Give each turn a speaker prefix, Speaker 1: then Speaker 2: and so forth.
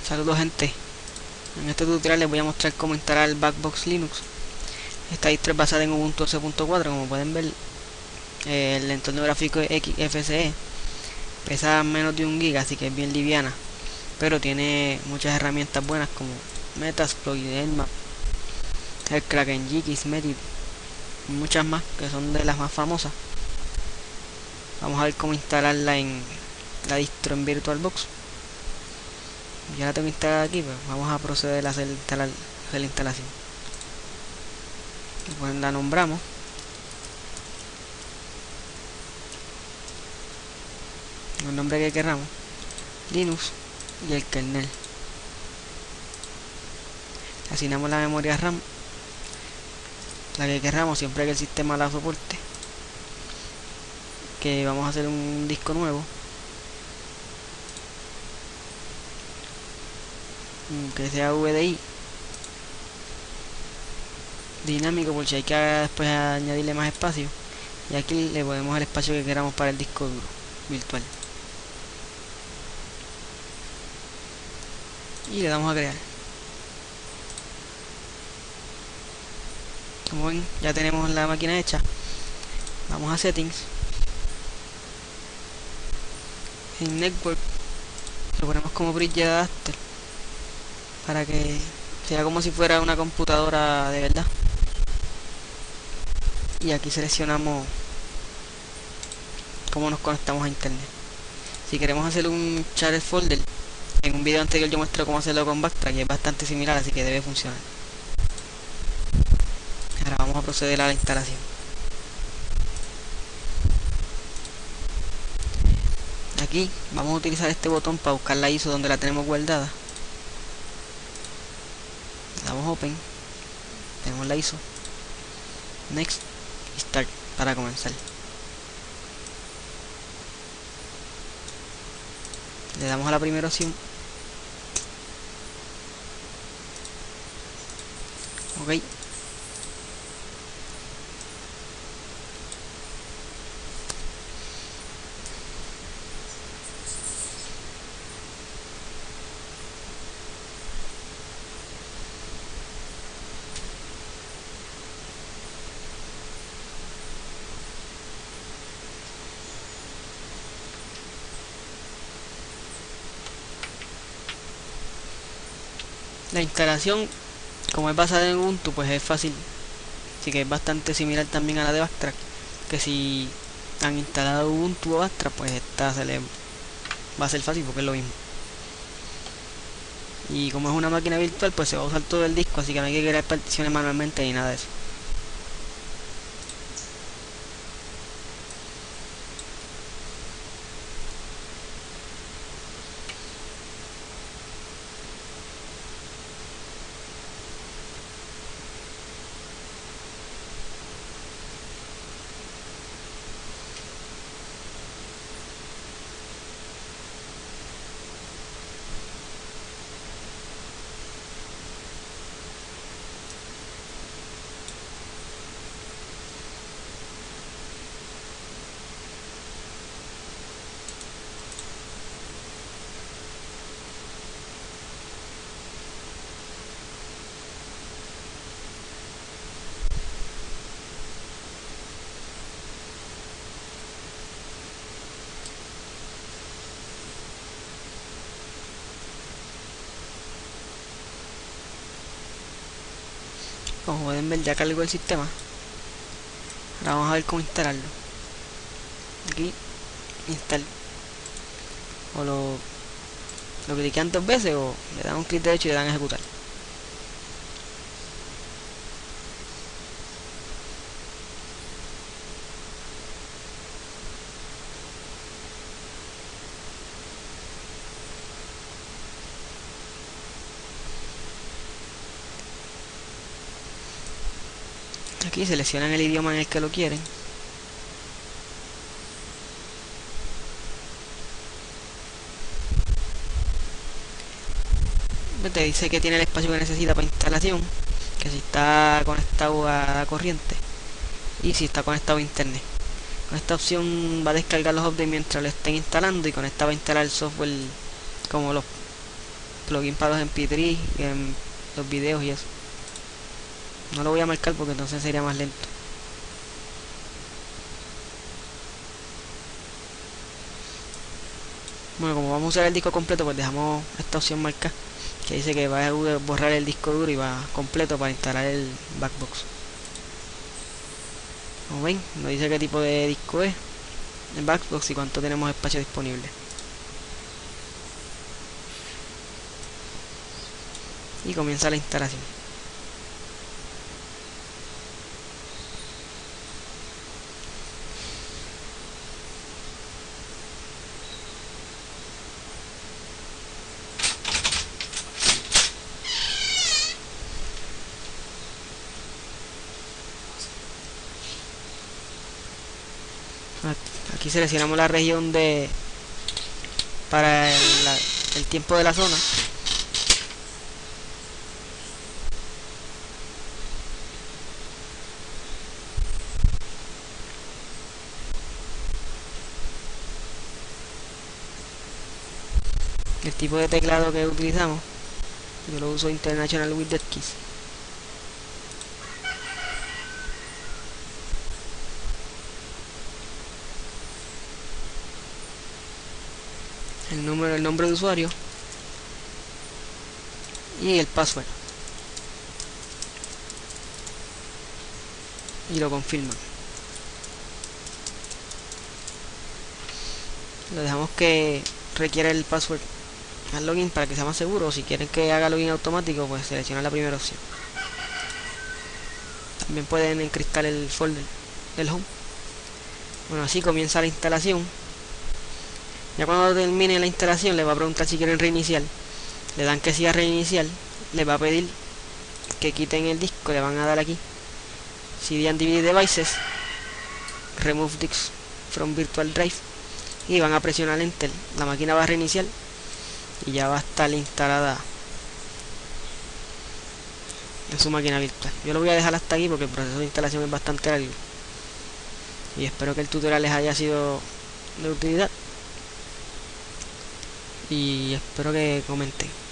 Speaker 1: Saludos gente, en este tutorial les voy a mostrar cómo instalar Backbox Linux. Esta distro es basada en Ubuntu 12.4, como pueden ver. El entorno gráfico es XFCE, pesa menos de 1 GB, así que es bien liviana, pero tiene muchas herramientas buenas como Metasploit, Nmap, el Kraken, Kismet y muchas más que son de las más famosas. Vamos a ver cómo instalarla en la distro en VirtualBox. Ya la tengo instalada aquí, pues vamos a proceder a hacer la instalación. Pues la nombramos. El nombre que queramos, Linux y el kernel. Asignamos la memoria RAM, la que queramos, siempre que el sistema la soporte. Que vamos a hacer un disco nuevo, que sea VDI dinámico, por si hay que después añadirle más espacio, y aquí le ponemos el espacio que queramos para el disco duro virtual y le damos a crear. Como ven, ya tenemos la máquina hecha. Vamos a settings, en network lo ponemos como bridge adapter para que sea como si fuera una computadora de verdad, y aquí seleccionamos cómo nos conectamos a internet. Si queremos hacer un share folder, en un video anterior yo muestro cómo hacerlo con Backtrack y es bastante similar, así que debe funcionar. Ahora vamos a proceder a la instalación. Aquí vamos a utilizar este botón para buscar la ISO donde la tenemos guardada. Le damos open, tenemos la ISO, next y start para comenzar. Le damos a la primera opción, ok. La instalación, como es basada en Ubuntu, pues es fácil, así que es bastante similar también a la de Backtrack, que si han instalado Ubuntu o Backtrack, pues esta va a ser fácil porque es lo mismo. Y como es una máquina virtual, pues se va a usar todo el disco, así que no hay que crear particiones manualmente ni nada de eso. Como pueden ver, ya cargó el sistema. Ahora vamos a ver cómo instalarlo. Aquí, install. O lo cliquean 2 veces o le dan un clic derecho y le dan a ejecutar. Aquí seleccionan el idioma en el que lo quieren. Te dice que tiene el espacio que necesita para instalación, que si está conectado a la corriente y si está conectado a internet. Con esta opción va a descargar los updates mientras lo estén instalando, y con esta va a instalar el software como plugin para los MP3 y los videos y eso. No lo voy a marcar porque entonces sería más lento. Bueno, como vamos a usar el disco completo, pues dejamos esta opción marcada, que dice que va a borrar el disco duro y va completo para instalar el Backbox. Como ven, nos dice qué tipo de disco es el Backbox y cuánto tenemos espacio disponible. Y comienza la instalación. Aquí seleccionamos la región para el tiempo de la zona. El tipo de teclado que utilizamos, yo lo uso International with the Keys. El nombre de usuario y el password, y lo confirman. Lo dejamos que requiere el password al login para que sea más seguro. Si quieren que haga login automático, pues seleccionan la primera opción. También pueden encriptar el folder del home. Bueno, así comienza la instalación. Ya cuando termine la instalación les va a preguntar si quieren reiniciar. Le dan que sí a reiniciar. Les va a pedir que quiten el disco. Le van a dar aquí CD and DVD devices, remove disks from virtual drive, y van a presionar enter. La máquina va a reiniciar y ya va a estar instalada en su máquina virtual. Yo lo voy a dejar hasta aquí porque el proceso de instalación es bastante largo, y espero que el tutorial les haya sido de utilidad y espero que comenten.